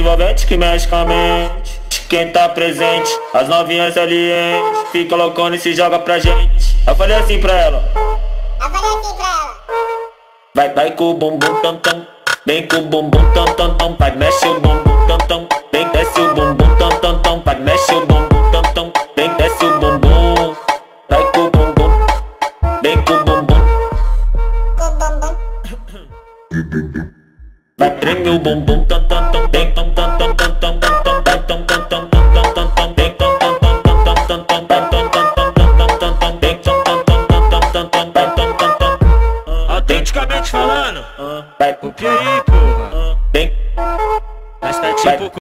envolvente que mexe com a mente. Quem tá presente, as novinhas salientes, fica loucona e se joga pra gente. Eu falei assim pra ela. Vai com o bumbum tam tam, vem com o bumbum tam tam tam, vai mexe o bumbum tam tam, vem desce o bumbum tam tam tam, vai mexe o bumbum tam tam, vem desce o bumbum, vai com o bumbum, vem com o bumbum, vai treme o bumbum tam tam tam, vem tam tam tam tam tam tam tam, vai tam tam tam tam tam tam tam, vem tam tam tam tam tam tam tam, vai tam tam tam tam tam tam tam, vem tam tam tam tam tam tam tam, vai tam tam tam. Autenticamente falando, Vai o que aí, porra? vem, Mas tá tipo